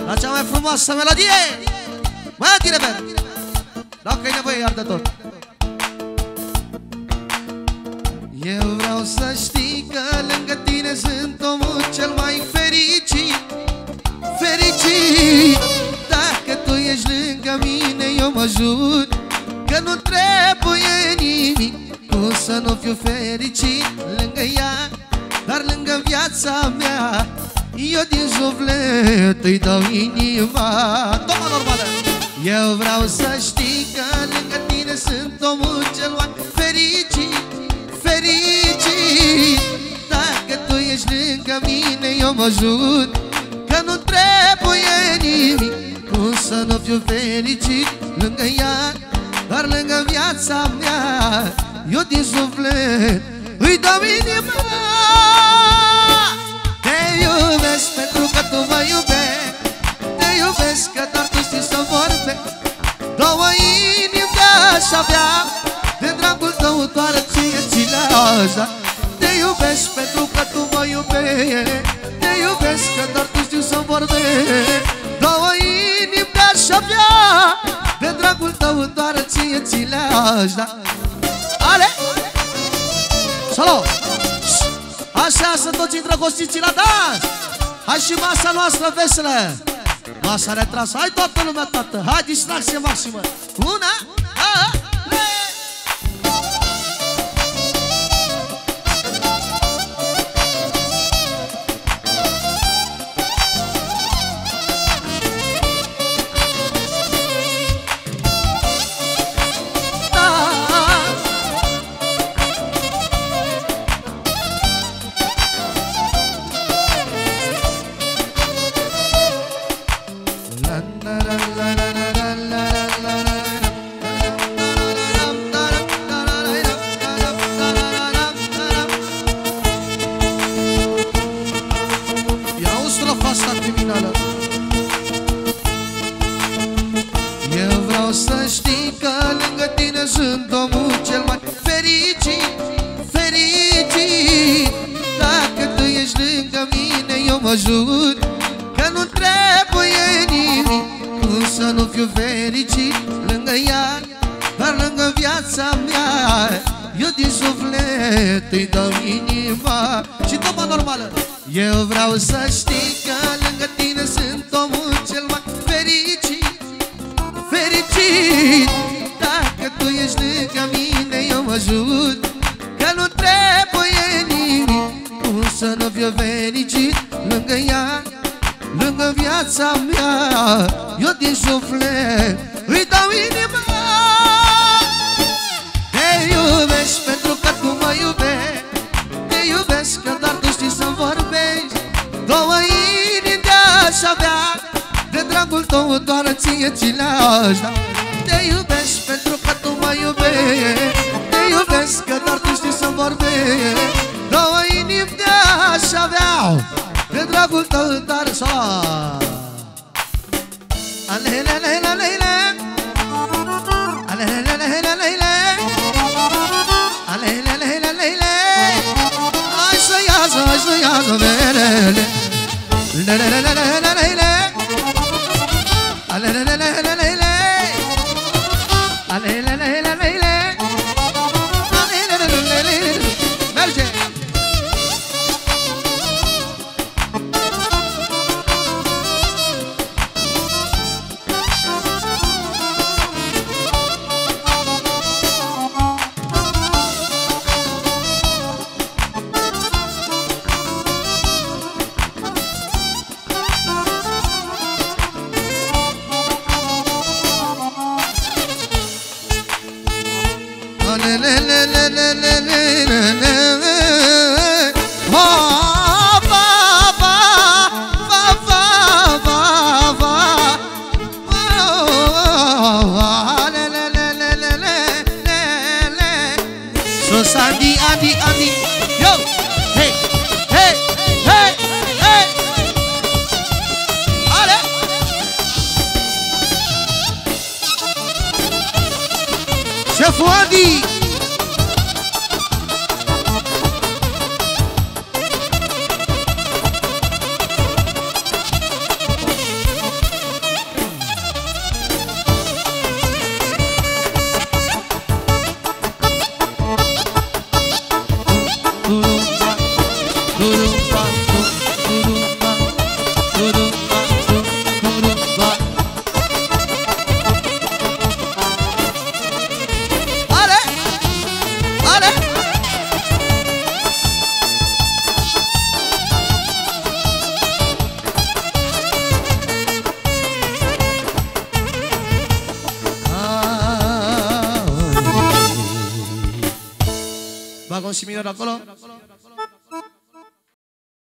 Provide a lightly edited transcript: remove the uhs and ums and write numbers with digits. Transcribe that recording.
La cea mai frumoasă melodie. Mai tine, Ber. Dacă e nevoie, iar de tot. Eu vreau să știi că lângă tine sunt omul cel mai fericit. Fericit. Dacă tu ești lângă mine, eu mă jur că nu trebuie nimic. Cum să nu fiu fericit lângă ea, dar lângă viața mea eu din suflet îi dau inima. Toma normală. Eu vreau să știi că lângă tine sunt omul cel mai fericit. Fericit. Dacă tu ești lângă mine, eu mă jur că nu trebuie nimic. Cum să nu fiu fericit lângă ea, dar lângă viața mea eu din suflet îi dau inima. Te iubesc pentru că tu mă iubești. Te iubesc că doar tu știi să vorbești. Două inimi de-aș avea, de dragul tău doar ție-ți le-aș da. Te iubesc pentru că tu mă iubești. Te iubesc că doar tu știi să vorbești. Două inimi de-aș avea, de dragul tău doar ție-ți le-aș da. Ale! Salut! Așa să toți îndrăgostiții la dans. Hai și masa noastră veselă. Masa retrasă. Hai toată lumea, tată. Hai distracție maximă. Una, două, trei. Eu vreau să știi că lângă tine sunt omul cel mai fericit. Fericit. Dacă tu ești lângă mine, eu mă jur că nu trebuie nimic. Cum să nu fiu fericit lângă ea, dar lângă viața mea eu din suflet îi dau inima. Și topa normală. Eu vreau să știi că lângă tine sunt omul cel mai fericit. Fericit. Dacă tu ești lângă mine, eu mă jur că nu trebuie nimic. Cum să nu fiu fericit lângă ea, lângă viața mea eu din suflet îi dau inima. Te iubesc pentru că tu mă iubești. Te iubesc că doar tu știi să vorbești. Două inimi de-aș avea, de dragul tău doar ție-ți le-aș da. Te iubesc pentru că tu mă iubești. Te iubesc că doar tu știi să vorbești. Două inimi de-aș avea, de dragul tău doar să. Alelelelelele, alelelelelele, alelelelelele. Hai să iasă, hai să iasă merele. Lelelelelelele, alelelelelele, alelelelelele, alelelelelele. Merge! Andi, Andi, Andi, yo, hey, hey, hey, hey. Ale. Șeful Andi. și minori acolo.